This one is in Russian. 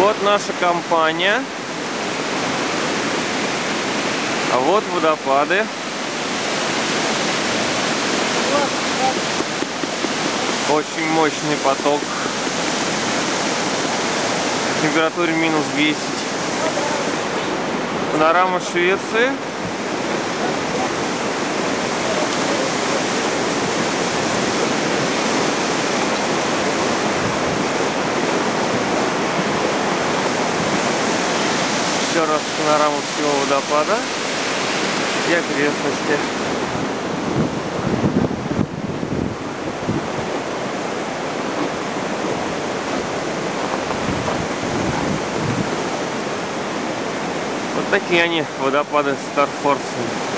Вот наша компания. А вот водопады. Очень мощный поток. Температура минус 10. Панорама Швеции. Еще раз панораму всего водопада и окрестности. Вот такие они, водопады Старфорса.